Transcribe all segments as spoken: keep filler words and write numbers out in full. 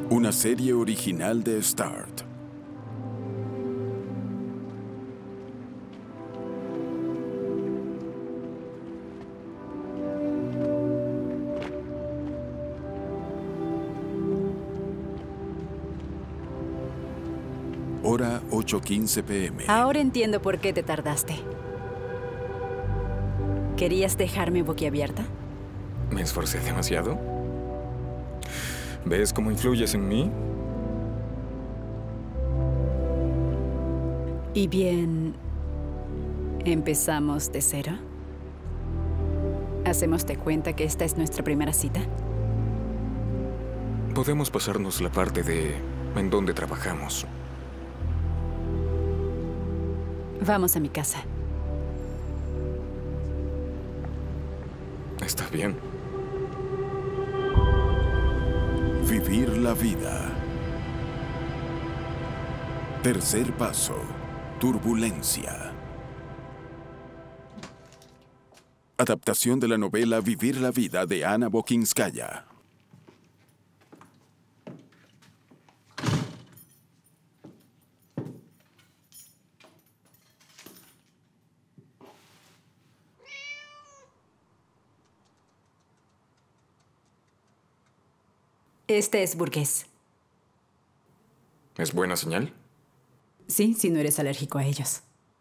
Una serie original de Start. Hora ocho quince p m Ahora entiendo por qué te tardaste. ¿Querías dejarme boquiabierta? ¿Me esforcé demasiado? ¿Ves cómo influyes en mí? Y bien, ¿empezamos de cero? ¿Hacemos de cuenta que esta es nuestra primera cita? Podemos pasarnos la parte de en dónde trabajamos. Vamos a mi casa. Está bien. Vivir la vida. Tercer paso. Turbulencia. Adaptación de la novela Vivir la vida de Anna Bokinskaya. Este es burgués. ¿Es buena señal? Sí, si no eres alérgico a ellos.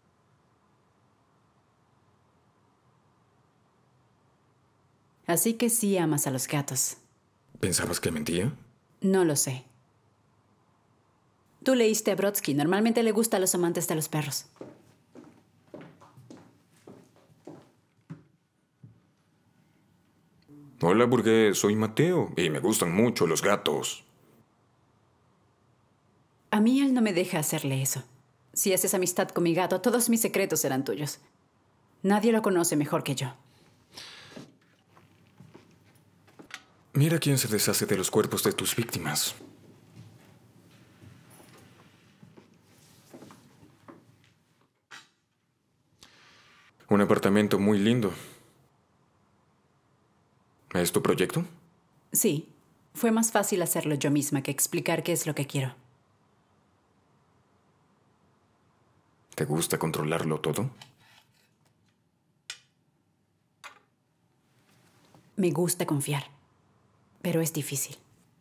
Así que sí amas a los gatos. ¿Pensabas que mentía? No lo sé. Tú leíste a Brodsky. Normalmente le gusta a los amantes de los perros. Hola, burgués. Soy Mateo y me gustan mucho los gatos. A mí él no me deja hacerle eso. Si haces amistad con mi gato, todos mis secretos serán tuyos. Nadie lo conoce mejor que yo. Mira quién se deshace de los cuerpos de tus víctimas. Un apartamento muy lindo. ¿Es tu proyecto? Sí. Fue más fácil hacerlo yo misma que explicar qué es lo que quiero. ¿Te gusta controlarlo todo? Me gusta confiar, pero es difícil.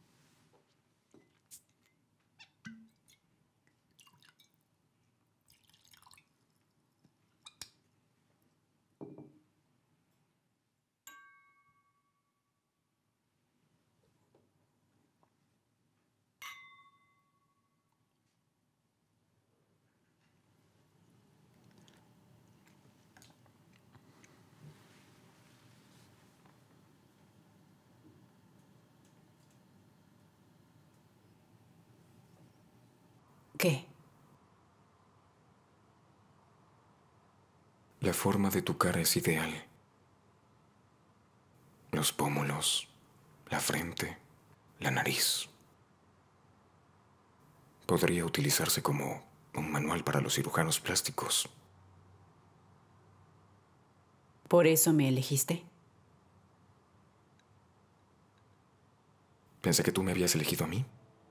¿Qué? La forma de tu cara es ideal. Los pómulos, la frente, la nariz. Podría utilizarse como un manual para los cirujanos plásticos. ¿Por eso me elegiste? Pensé que tú me habías elegido a mí.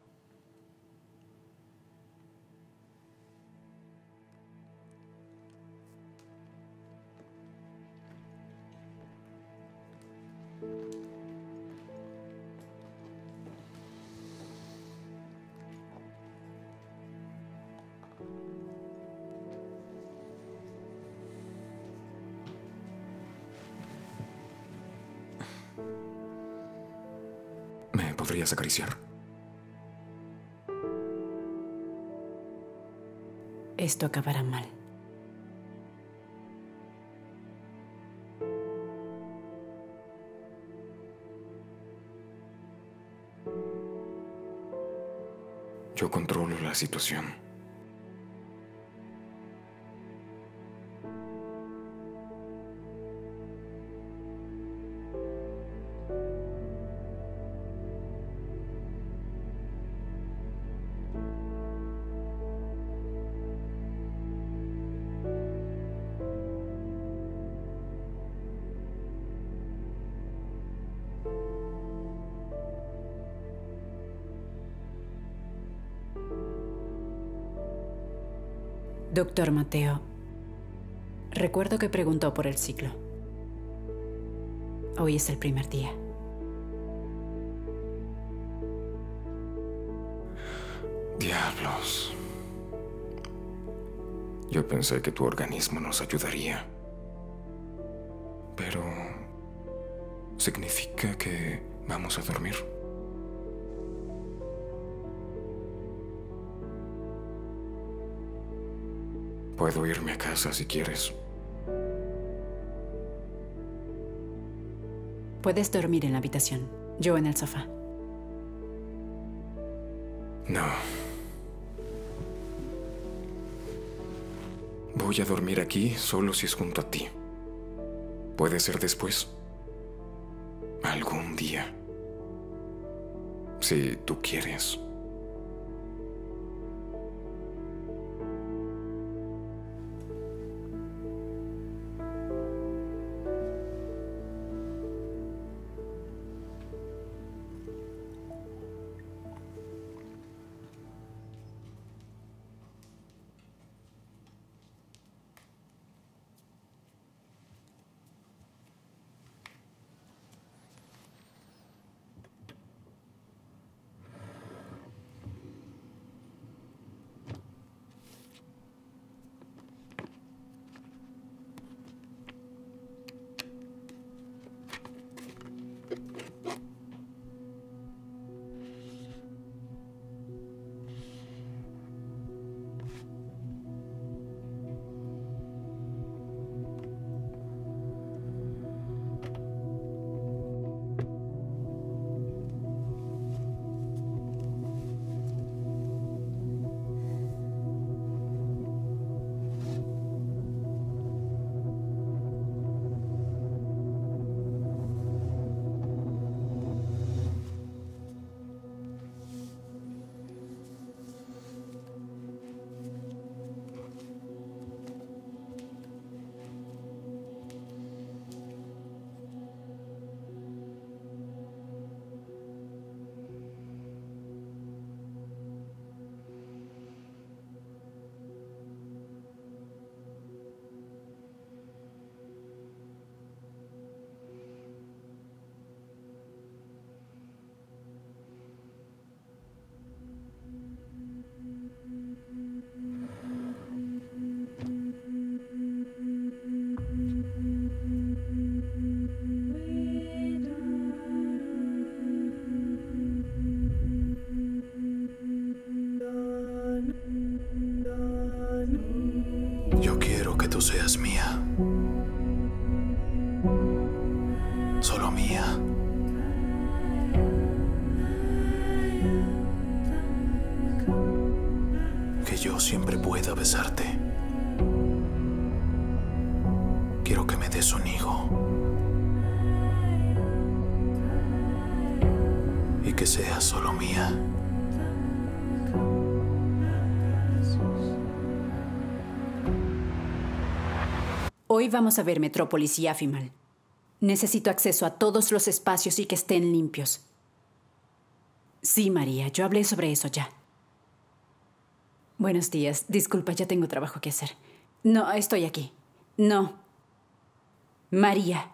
¿Me podrías acariciar? Esto acabará mal. Yo controlo la situación. Doctor Mateo, recuerdo que preguntó por el ciclo. Hoy es el primer día. Diablos. Yo pensé que tu organismo nos ayudaría. Pero... ¿significa que vamos a dormir? Puedo irme a casa si quieres. Puedes dormir en la habitación, yo en el sofá. No. Voy a dormir aquí solo si es junto a ti. Puede ser después. Algún día. Si tú quieres. Yo quiero que tú seas mía. Solo mía. Que yo siempre pueda besarte. Quiero que me des un hijo. Y que seas solo mía. Hoy vamos a ver Metrópolis y Afimal. Necesito acceso a todos los espacios y que estén limpios. Sí, María, yo hablé sobre eso ya. Buenos días. Disculpa, ya tengo trabajo que hacer. No, estoy aquí. No. María.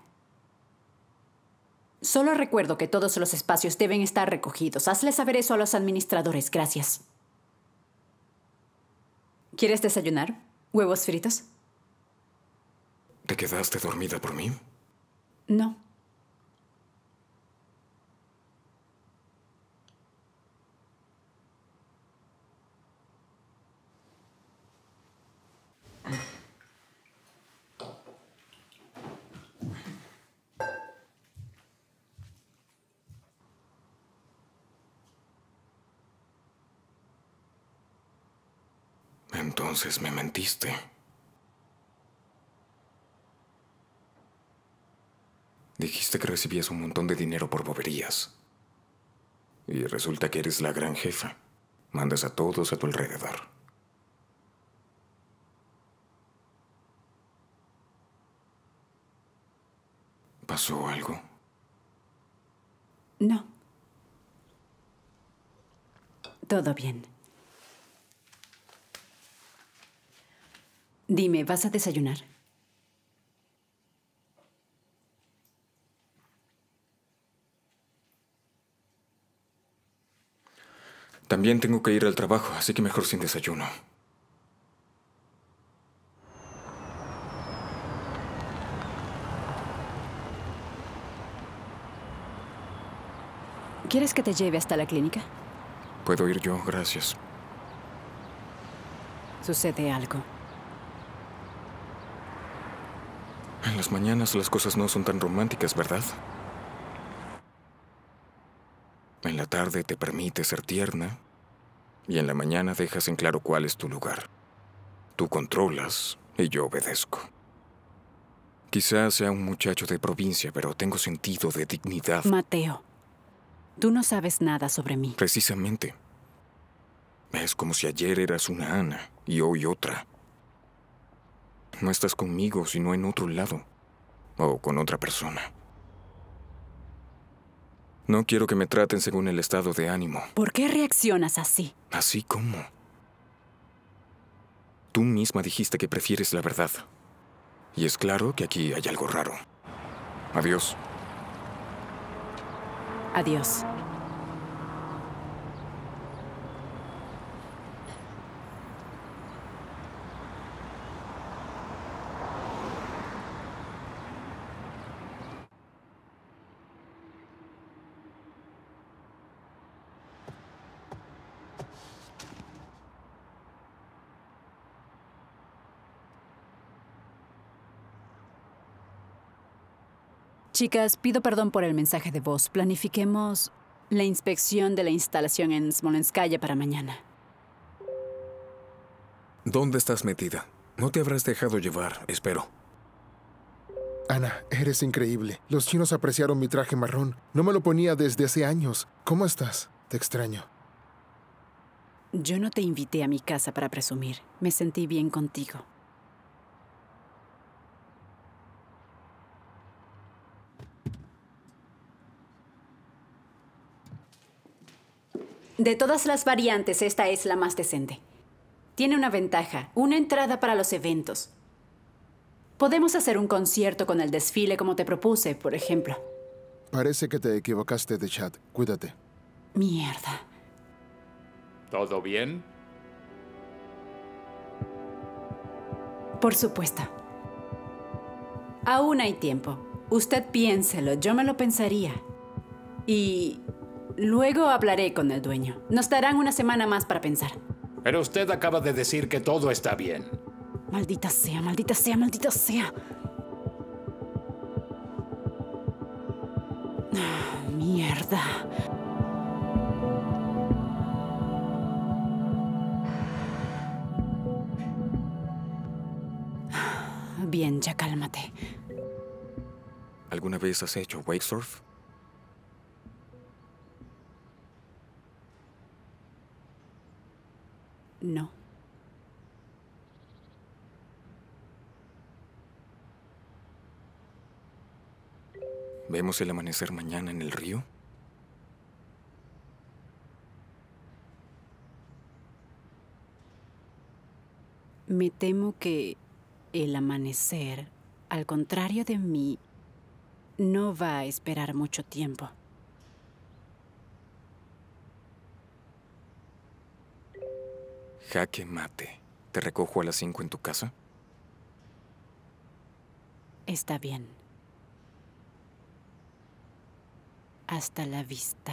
Solo recuerdo que todos los espacios deben estar recogidos. Hazle saber eso a los administradores. Gracias. ¿Quieres desayunar? ¿Huevos fritos? ¿Te quedaste dormida por mí? No. Entonces me mentiste. Dijiste que recibías un montón de dinero por boberías. Y resulta que eres la gran jefa. Mandas a todos a tu alrededor. ¿Pasó algo? No. Todo bien. Dime, ¿vas a desayunar? También tengo que ir al trabajo, así que mejor sin desayuno. ¿Quieres que te lleve hasta la clínica? Puedo ir yo, gracias. ¿Sucede algo? En las mañanas las cosas no son tan románticas, ¿verdad? En la tarde te permite ser tierna y en la mañana dejas en claro cuál es tu lugar. Tú controlas y yo obedezco. Quizás sea un muchacho de provincia, pero tengo sentido de dignidad. Mateo, tú no sabes nada sobre mí. Precisamente. Es como si ayer eras una Ana y hoy otra. No estás conmigo, sino en otro lado. O con otra persona. No quiero que me traten según el estado de ánimo. ¿Por qué reaccionas así? ¿Así cómo? Tú misma dijiste que prefieres la verdad. Y es claro que aquí hay algo raro. Adiós. Adiós. Chicas, pido perdón por el mensaje de voz. Planifiquemos la inspección de la instalación en Smolenskaya para mañana. ¿Dónde estás metida? No te habrás dejado llevar, espero. Ana, eres increíble. Los chinos apreciaron mi traje marrón. No me lo ponía desde hace años. ¿Cómo estás? Te extraño. Yo no te invité a mi casa para presumir. Me sentí bien contigo. De todas las variantes, esta es la más decente. Tiene una ventaja, una entrada para los eventos. Podemos hacer un concierto con el desfile como te propuse, por ejemplo. Parece que te equivocaste de chat. Cuídate. Mierda. ¿Todo bien? Por supuesto. Aún hay tiempo. Usted piénselo, yo me lo pensaría. Y luego hablaré con el dueño. Nos darán una semana más para pensar. Pero usted acaba de decir que todo está bien. Maldita sea, maldita sea, maldita sea. Ah, mierda. Bien, ya cálmate. ¿Alguna vez has hecho wakesurf? No. ¿Vemos el amanecer mañana en el río? Me temo que el amanecer, al contrario de mí, no va a esperar mucho tiempo. Jaque mate. ¿Te recojo a las cinco en tu casa? Está bien. Hasta la vista.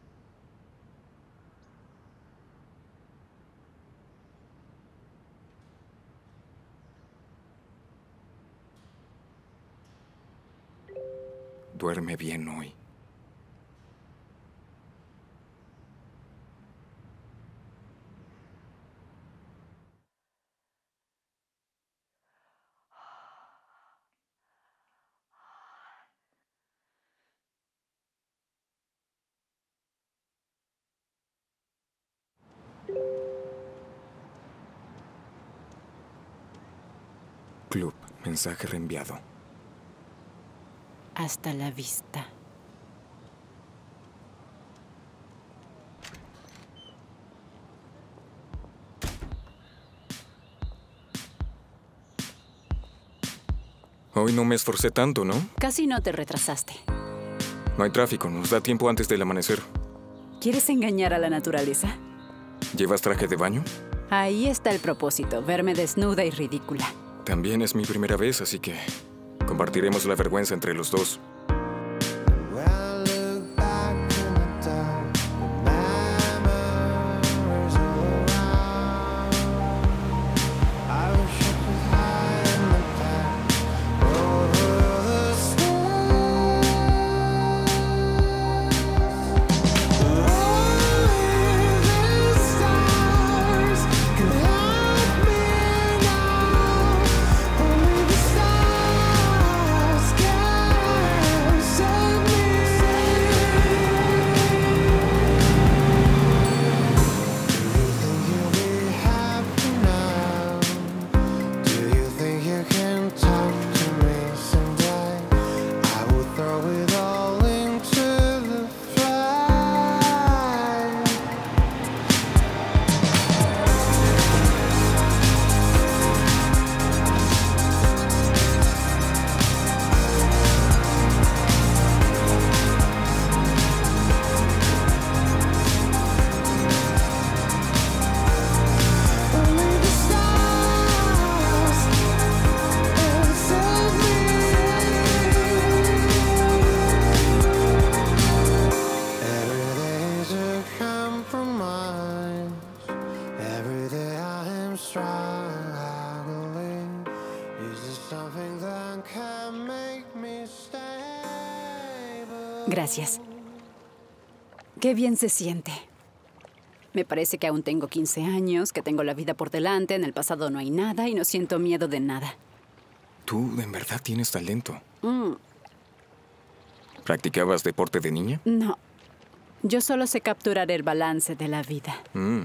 Duerme bien hoy. Club, mensaje reenviado. Hasta la vista. Hoy no me esforcé tanto, ¿no? Casi no te retrasaste. No hay tráfico, nos da tiempo antes del amanecer. ¿Quieres engañar a la naturaleza? ¿Llevas traje de baño? Ahí está el propósito, verme desnuda y ridícula. También es mi primera vez, así que compartiremos la vergüenza entre los dos. Gracias. Qué bien se siente. Me parece que aún tengo quince años, que tengo la vida por delante, en el pasado no hay nada y no siento miedo de nada. Tú, en verdad, tienes talento. Mm. ¿Practicabas deporte de niña? No. Yo solo sé capturar el balance de la vida. Mm.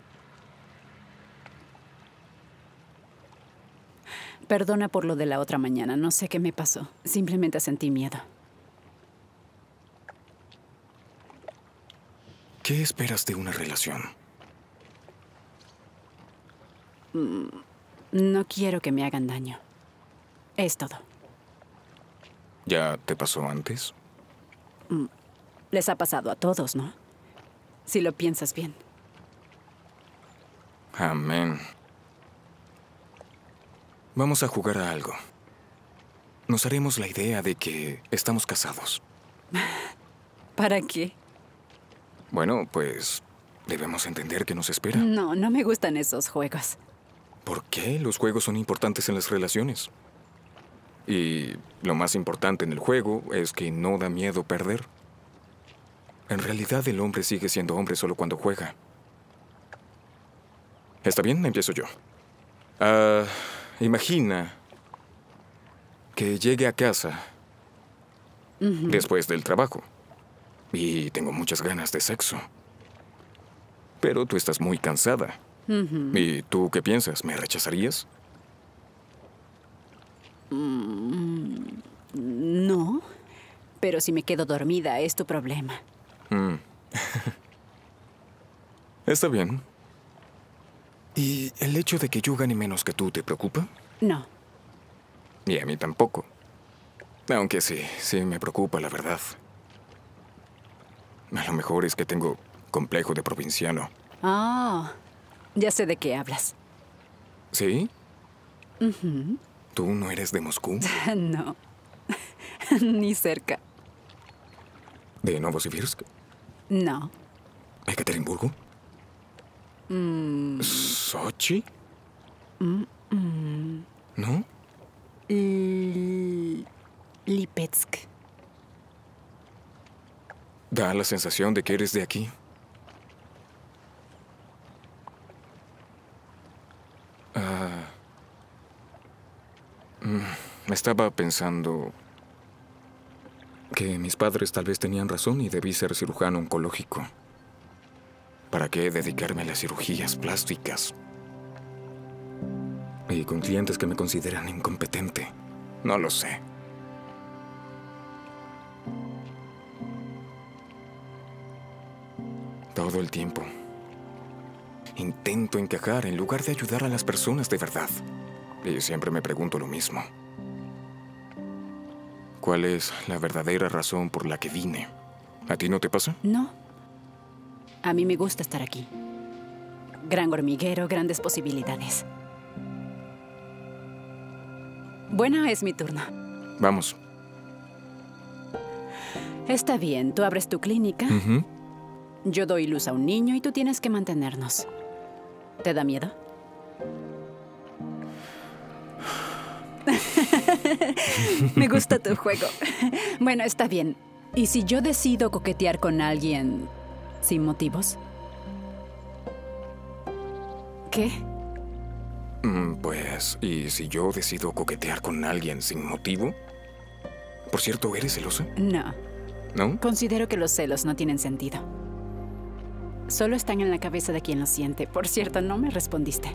Perdona por lo de la otra mañana. No sé qué me pasó. Simplemente sentí miedo. ¿Qué esperas de una relación? Mm, no quiero que me hagan daño. Es todo. ¿Ya te pasó antes? Mm, les ha pasado a todos, ¿no? Si lo piensas bien. Amén. Vamos a jugar a algo. Nos haremos la idea de que estamos casados. ¿Para qué? Bueno, pues debemos entender qué nos espera. No, no me gustan esos juegos. ¿Por qué? Los juegos son importantes en las relaciones. Y lo más importante en el juego es que no da miedo perder. En realidad, el hombre sigue siendo hombre solo cuando juega. ¿Está bien? Empiezo yo. Ah, imagina que llegue a casa uh-huh. después del trabajo. Y tengo muchas ganas de sexo. Pero tú estás muy cansada. Uh-huh. ¿Y tú qué piensas? ¿Me rechazarías? Mm, no. Pero si me quedo dormida, es tu problema. Mm. Está bien. ¿Y el hecho de que yo gane menos que tú te preocupa? No. Y a mí tampoco. Aunque sí, sí me preocupa, la verdad. A lo mejor es que tengo complejo de provinciano. Ah, oh, ya sé de qué hablas. ¿Sí? Uh-huh. ¿Tú no eres de Moscú? No, ni cerca. ¿De Novosibirsk? No. ¿Ekaterimburgo? Mm. ¿Sochi? Mm-mm. ¿No? L- Lipetsk. Da la sensación de que eres de aquí. Ah, mm, estaba pensando que mis padres tal vez tenían razón y debí ser cirujano oncológico. ¿Para qué dedicarme a las cirugías plásticas? Y con clientes que me consideran incompetente. No lo sé. Todo el tiempo. Intento encajar en lugar de ayudar a las personas de verdad. Y siempre me pregunto lo mismo. cuál es la verdadera razón por la que vine. ¿A ti no te pasa? No. A mí me gusta estar aquí. Gran hormiguero, grandes posibilidades. Bueno, es mi turno. Vamos. Está bien, tú abres tu clínica. Uh-huh. Yo doy luz a un niño y tú tienes que mantenernos. ¿Te da miedo? Me gusta tu juego. Bueno, está bien. ¿Y si yo decido coquetear con alguien sin motivos? ¿Qué? Mm, pues, ¿y si yo decido coquetear con alguien sin motivo? Por cierto, ¿eres celosa? No. ¿No? Considero que los celos no tienen sentido. Solo están en la cabeza de quien los siente. Por cierto, no me respondiste.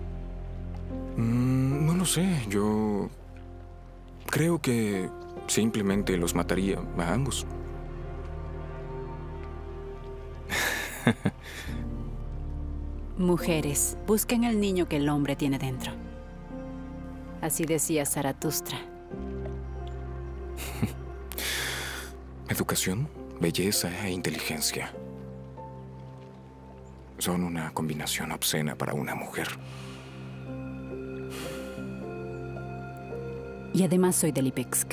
Mm, no lo sé. Yo creo que simplemente los mataría a ambos. Mujeres, busquen al niño que el hombre tiene dentro. Así decía Zaratustra. Educación, belleza e inteligencia son una combinación obscena para una mujer. Y además soy de Lipetsk.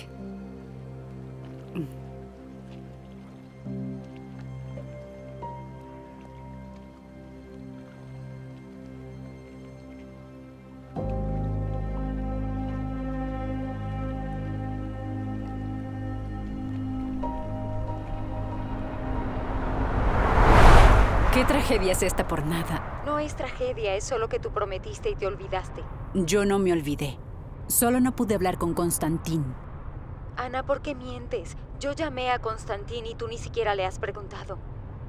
¿Qué tragedia es esta por nada? No es tragedia, es solo que tú prometiste y te olvidaste. Yo no me olvidé. Solo no pude hablar con Constantín. Ana, ¿por qué mientes? Yo llamé a Constantín y tú ni siquiera le has preguntado.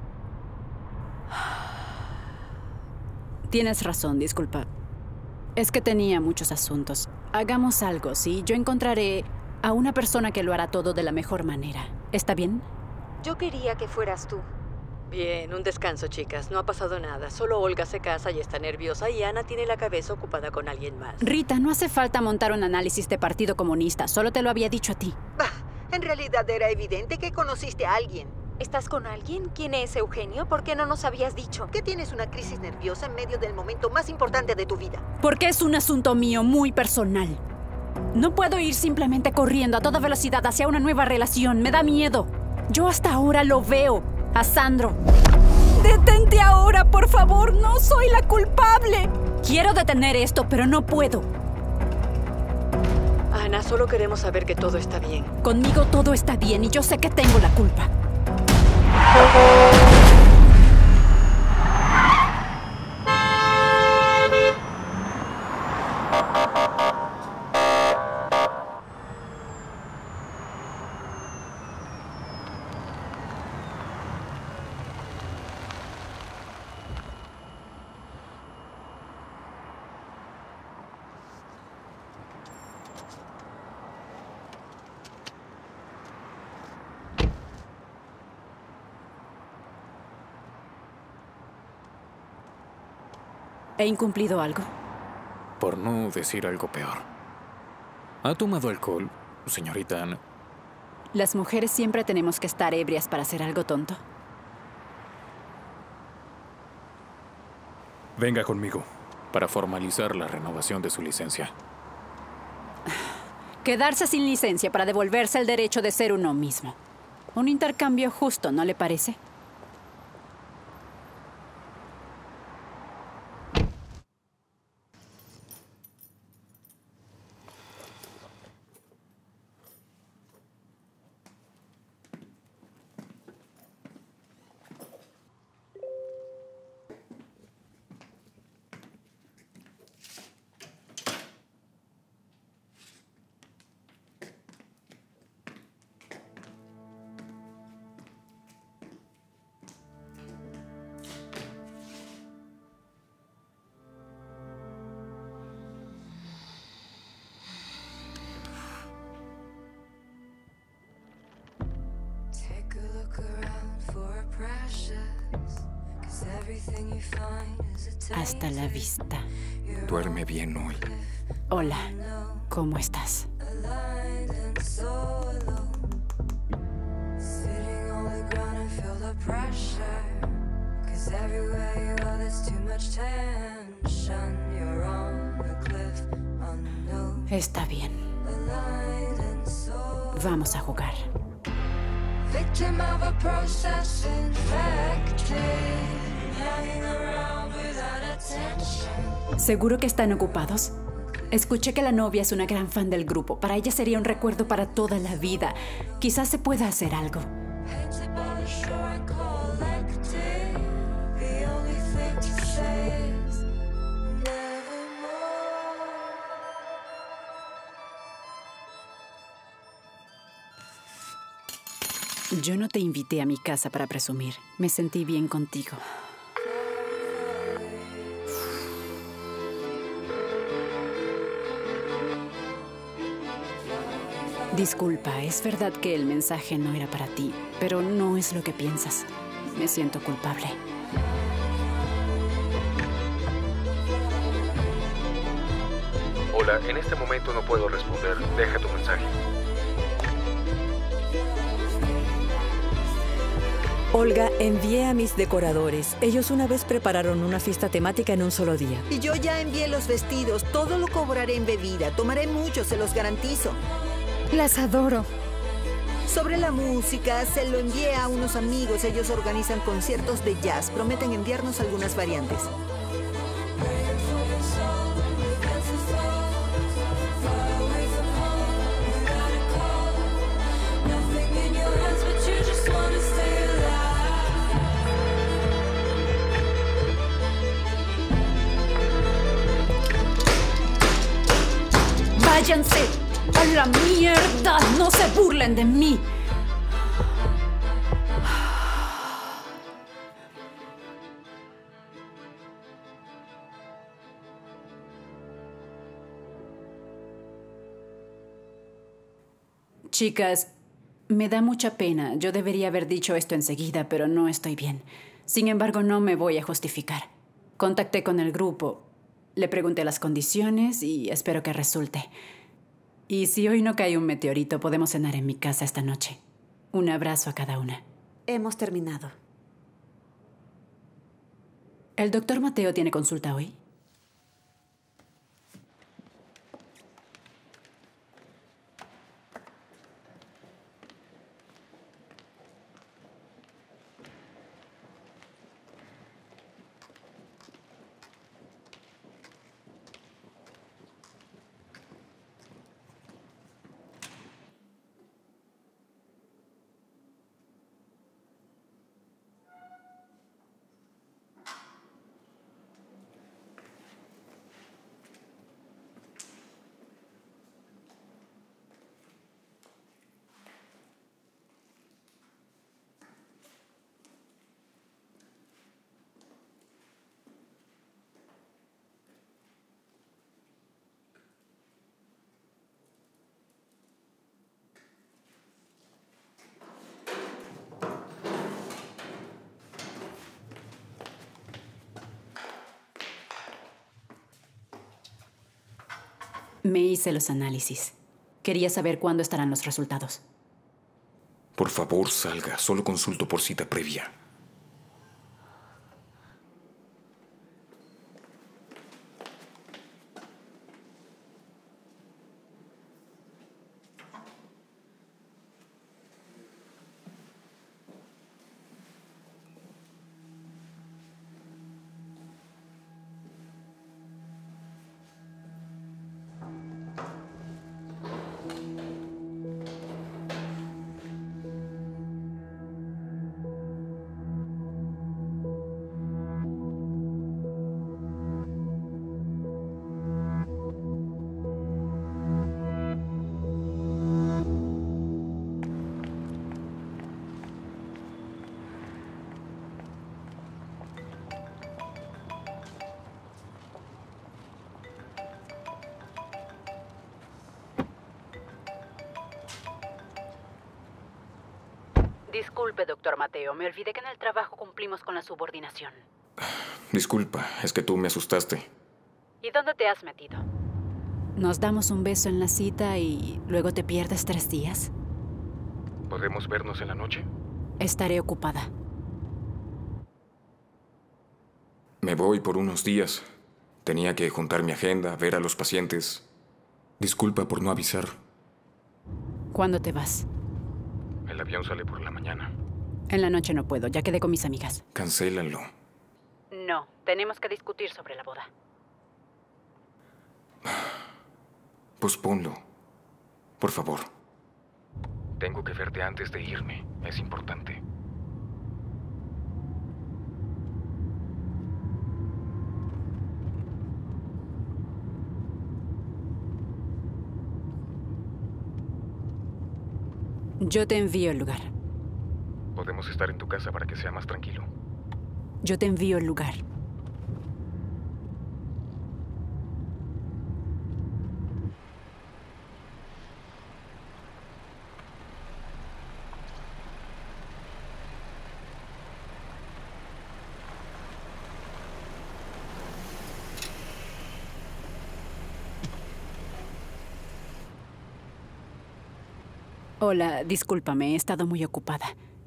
Tienes razón, disculpa. Es que tenía muchos asuntos. Hagamos algo, ¿sí? Yo encontraré a una persona que lo hará todo de la mejor manera. ¿Está bien? Yo quería que fueras tú. Bien, un descanso, chicas. No ha pasado nada. Solo Olga se casa y está nerviosa y Ana tiene la cabeza ocupada con alguien más. Rita, no hace falta montar un análisis de Partido Comunista. Solo te lo había dicho a ti. Bah, en realidad era evidente que conociste a alguien. ¿Estás con alguien? ¿Quién es Eugenio? ¿Por qué no nos habías dicho? Que tienes una crisis nerviosa en medio del momento más importante de tu vida. Porque es un asunto mío muy personal. No puedo ir simplemente corriendo a toda velocidad hacia una nueva relación. Me da miedo. Yo hasta ahora lo veo. A Sandro. ¡Detente ahora, por favor! ¡No soy la culpable! Quiero detener esto, pero no puedo. Ana, solo queremos saber que todo está bien. Conmigo todo está bien y yo sé que tengo la culpa. ¿He incumplido algo? Por no decir algo peor. ¿Ha tomado alcohol, señorita Ana? ¿Las mujeres siempre tenemos que estar ebrias para hacer algo tonto? Venga conmigo, para formalizar la renovación de su licencia. Quedarse sin licencia para devolverse el derecho de ser uno mismo. Un intercambio justo, ¿no le parece? Hasta la vista. Duerme bien hoy. Hola, ¿cómo estás? Está bien. Vamos a jugar. ¿Seguro que están ocupados? Escuché que la novia es una gran fan del grupo. Para ella sería un recuerdo para toda la vida. Quizás se pueda hacer algo. Yo no te invité a mi casa para presumir. Me sentí bien contigo. Disculpa, es verdad que el mensaje no era para ti, pero no es lo que piensas. Me siento culpable. Hola, en este momento no puedo responder. Deja tu mensaje. Olga, envié a mis decoradores. Ellos una vez prepararon una fiesta temática en un solo día. Y yo ya envié los vestidos. Todo lo cobraré en bebida. Tomaré mucho, se los garantizo. Las adoro. Sobre la música, se lo envié a unos amigos. Ellos organizan conciertos de jazz. Prometen enviarnos algunas variantes. ¡Váyanse a la mierda! ¡No se burlen de mí! Chicas, me da mucha pena. Yo debería haber dicho esto enseguida, pero no estoy bien. Sin embargo, no me voy a justificar. Contacté con el grupo. Le pregunté las condiciones y espero que resulte. Y si hoy no cae un meteorito, podemos cenar en mi casa esta noche. Un abrazo a cada una. Hemos terminado. ¿El doctor Mateo tiene consulta hoy? Me hice los análisis. Quería saber cuándo estarán los resultados. Por favor, salga. Solo consulto por cita previa. Disculpe, doctor Mateo. Me olvidé que en el trabajo cumplimos con la subordinación. Disculpa, es que tú me asustaste. ¿Y dónde te has metido? Nos damos un beso en la cita y luego te pierdes tres días. ¿Podemos vernos en la noche? Estaré ocupada. Me voy por unos días. Tenía que juntar mi agenda, ver a los pacientes. Disculpa por no avisar. ¿Cuándo te vas? El avión sale por la mañana. En la noche no puedo, ya quedé con mis amigas. Cancélalo. No, tenemos que discutir sobre la boda. Posponlo. Por favor. Tengo que verte antes de irme. Es importante. Yo te envío el lugar. Podemos estar en tu casa para que sea más tranquilo. Yo te envío el lugar. Hola, discúlpame, he estado muy ocupada.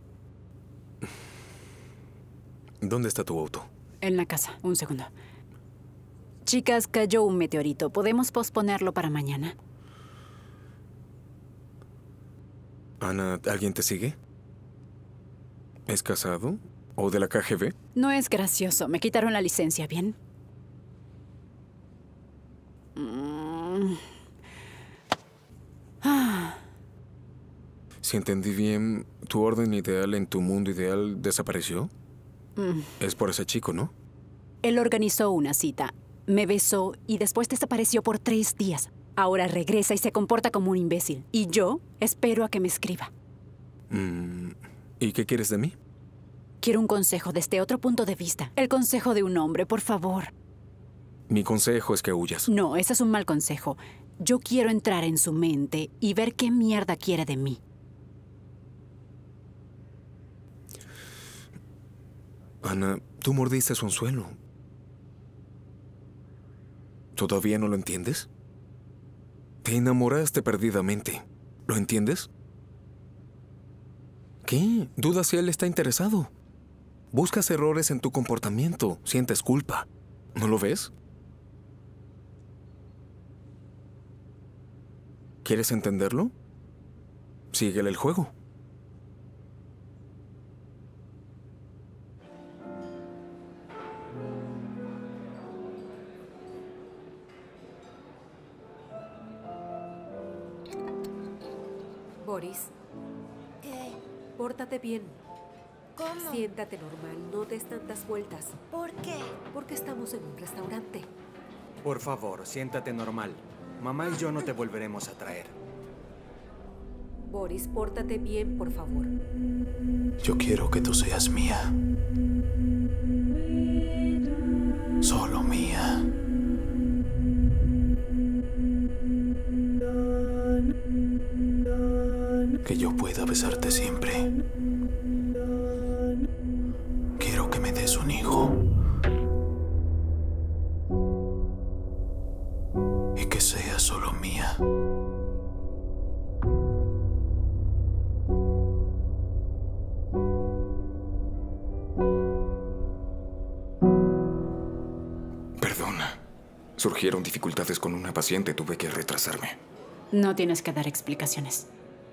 ¿Dónde está tu auto? En la casa, un segundo. Chicas, cayó un meteorito. ¿Podemos posponerlo para mañana? Ana, ¿alguien te sigue? ¿Es casado? ¿O de la K G B? No es gracioso. Me quitaron la licencia, ¿bien? Mm. Ah. Si entendí bien, ¿tu orden ideal en tu mundo ideal desapareció? Mm. Es por ese chico, ¿no? Él organizó una cita, me besó y después desapareció por tres días. Ahora regresa y se comporta como un imbécil. Y yo espero a que me escriba. Mm. ¿Y qué quieres de mí? Quiero un consejo desde otro punto de vista. El consejo de un hombre, por favor. Mi consejo es que huyas. No, ese es un mal consejo. Yo quiero entrar en su mente y ver qué mierda quiere de mí. Ana, tú mordiste su anzuelo. ¿Todavía no lo entiendes? Te enamoraste perdidamente. ¿Lo entiendes? ¿Qué? ¿Dudas si él está interesado? Buscas errores en tu comportamiento. Sientes culpa. ¿No lo ves? ¿Quieres entenderlo? Síguele el juego. Boris. ¿Qué? Pórtate bien. ¿Cómo? Siéntate normal, no des tantas vueltas. ¿Por qué? Porque estamos en un restaurante. Por favor, siéntate normal. Mamá y yo no te volveremos a traer. Boris, pórtate bien, por favor. Yo quiero que tú seas mía. Solo mía. Que yo pueda besarte siempre. Quiero que me des un hijo. Y que sea solo mía. Perdona. Surgieron dificultades con una paciente. Tuve que retrasarme. No tienes que dar explicaciones.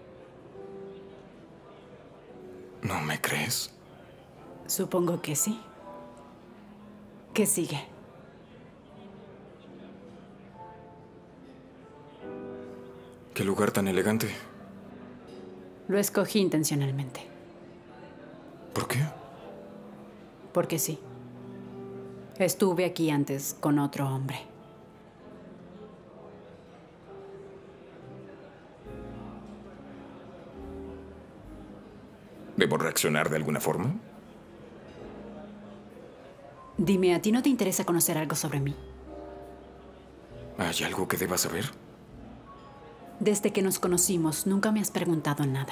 ¿No me crees? Supongo que sí. ¿Qué sigue? ¿Qué lugar tan elegante? Lo escogí intencionalmente. ¿Por qué? Porque sí. Estuve aquí antes con otro hombre. ¿Debo reaccionar de alguna forma? Dime, ¿a ti no te interesa conocer algo sobre mí? ¿Hay algo que deba saber? Desde que nos conocimos, nunca me has preguntado nada.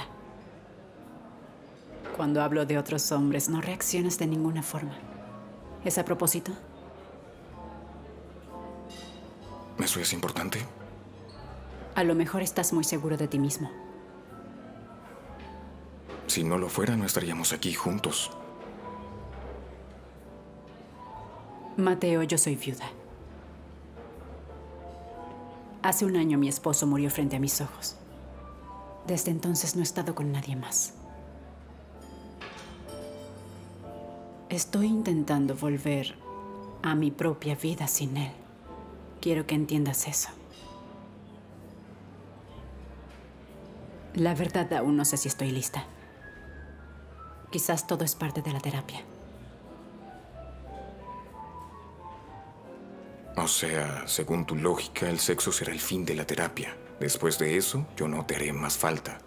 Cuando hablo de otros hombres, no reaccionas de ninguna forma. ¿Es a propósito? ¿Eso es importante? A lo mejor estás muy seguro de ti mismo. Si no lo fuera, no estaríamos aquí juntos. Mateo, yo soy viuda. Hace un año mi esposo murió frente a mis ojos. Desde entonces no he estado con nadie más. Estoy intentando volver a mi propia vida sin él. Quiero que entiendas eso. La verdad, aún no sé si estoy lista. Quizás todo es parte de la terapia. O sea, según tu lógica, el sexo será el fin de la terapia. Después de eso, yo no te haré más falta.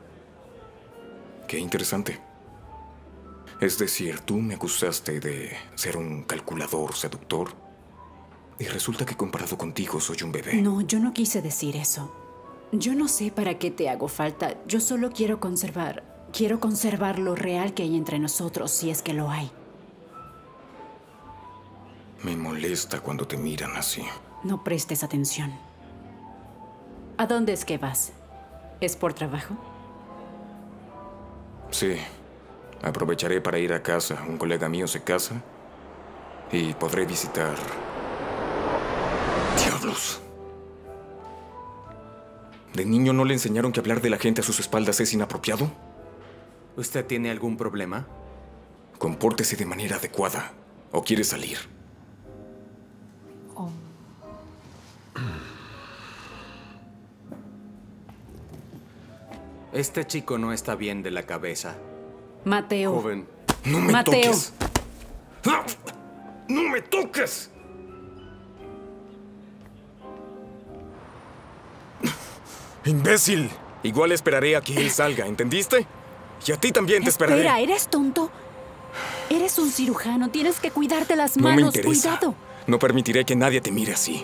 Qué interesante. Es decir, tú me acusaste de ser un calculador seductor. Y resulta que comparado contigo soy un bebé. No, yo no quise decir eso. Yo no sé para qué te hago falta. Yo solo quiero conservar... Quiero conservar lo real que hay entre nosotros, si es que lo hay. Me molesta cuando te miran así. No prestes atención. ¿A dónde es que vas? ¿Es por trabajo? Sí. Aprovecharé para ir a casa. Un colega mío se casa. Y podré visitar... ¡Diablos! ¿De niño no le enseñaron que hablar de la gente a sus espaldas es inapropiado? ¿Usted tiene algún problema? Compórtese de manera adecuada. ¿O quiere salir? Oh. Este chico no está bien de la cabeza. Mateo. Joven. ¡No me Mateo. toques! ¡No me toques! ¡Imbécil! Igual esperaré a que él salga, ¿entendiste? Y a ti también te esperaré. Espera, ¿eres tonto? Eres un cirujano, tienes que cuidarte las No me manos. interesa. Cuidado. No permitiré que nadie te mire así.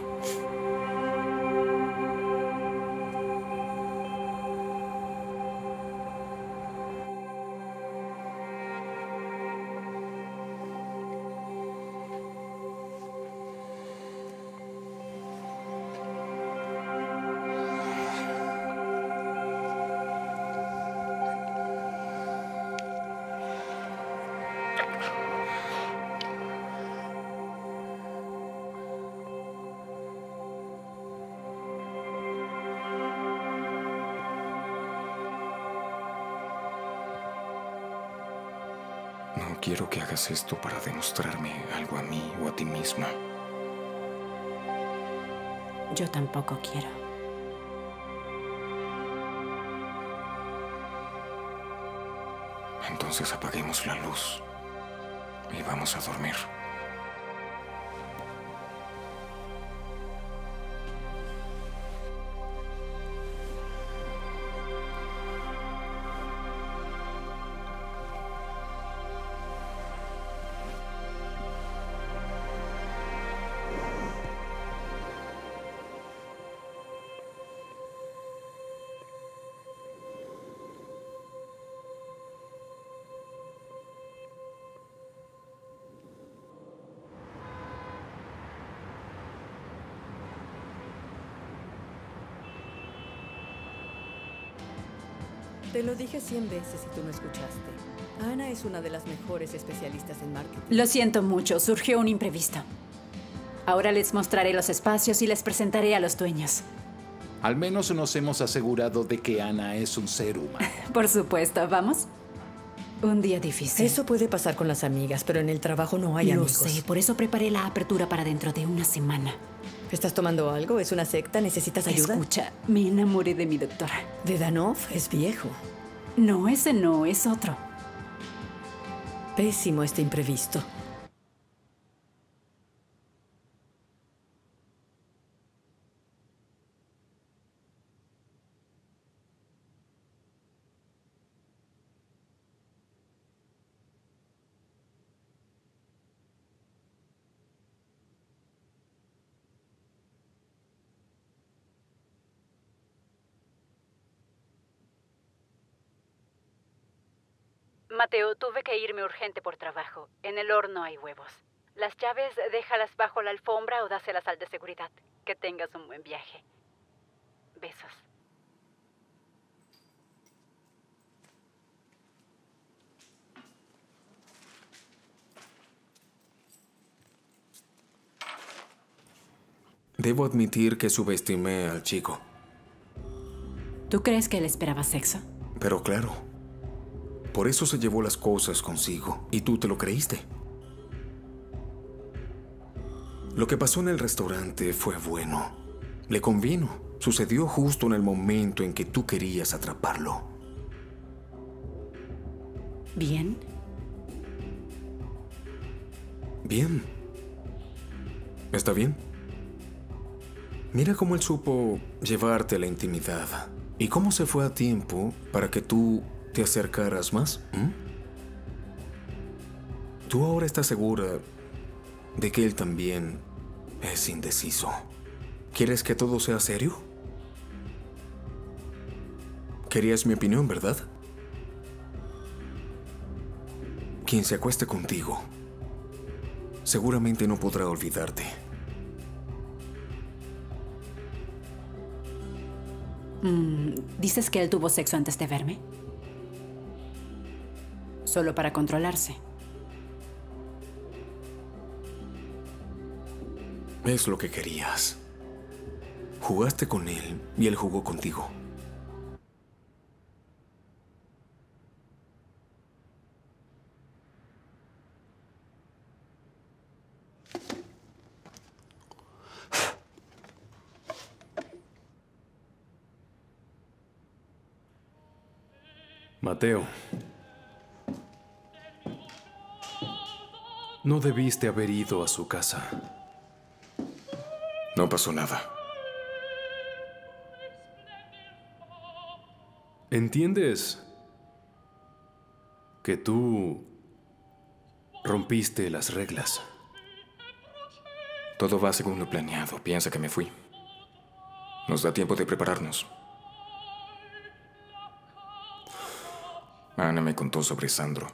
No quiero que hagas esto para demostrarme algo a mí o a ti misma. Yo tampoco quiero. Entonces apaguemos la luz y vamos a dormir. Te lo dije cien veces y tú no escuchaste. Ana es una de las mejores especialistas en marketing. Lo siento mucho, surgió un imprevisto. Ahora les mostraré los espacios y les presentaré a los dueños. Al menos nos hemos asegurado de que Ana es un ser humano. Por supuesto, ¿vamos? Un día difícil. Eso puede pasar con las amigas, pero en el trabajo no hay Lo amigos. sé, por eso preparé la apertura para dentro de una semana. ¿Estás tomando algo? ¿Es una secta? ¿Necesitas ayuda? Escucha, me enamoré de mi doctora. ¿De Danov? Es viejo. No, ese no, es otro. Pésimo este imprevisto. Mateo, tuve que irme urgente por trabajo. En el horno hay huevos. Las llaves, déjalas bajo la alfombra o dáselas al de seguridad. Que tengas un buen viaje. Besos. Debo admitir que subestimé al chico. ¿Tú crees que él esperaba sexo? Pero claro, por eso se llevó las cosas consigo, y tú te lo creíste. Lo que pasó en el restaurante fue bueno. Le convino. Sucedió justo en el momento en que tú querías atraparlo. ¿Bien? Bien. ¿Está bien? Mira cómo él supo llevarte a la intimidad. ¿Y cómo se fue a tiempo para que tú te acercaras más? ¿Mm? Tú ahora estás segura de que él también es indeciso. ¿Quieres que todo sea serio? Querías mi opinión, ¿verdad? Quien se acueste contigo seguramente no podrá olvidarte. Mm, ¿Dices que él tuvo sexo antes de verme? Solo para controlarse. Es lo que querías. Jugaste con él y él jugó contigo. Mateo, no debiste haber ido a su casa. No pasó nada. ¿Entiendes que tú rompiste las reglas? Todo va según lo planeado. Piensa que me fui. Nos da tiempo de prepararnos. Ana me contó sobre Sandro.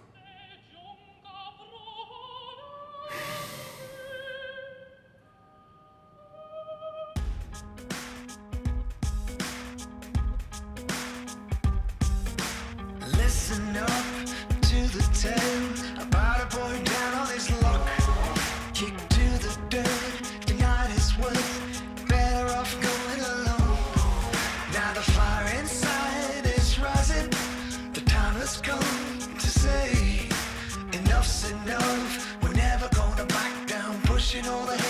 Listen up to the tale about a boy down on his luck, kicked to the dirt, denied his worth, better off going alone. Now the fire inside is rising. The time has come to say enough's enough. We're never gonna back down, pushing all the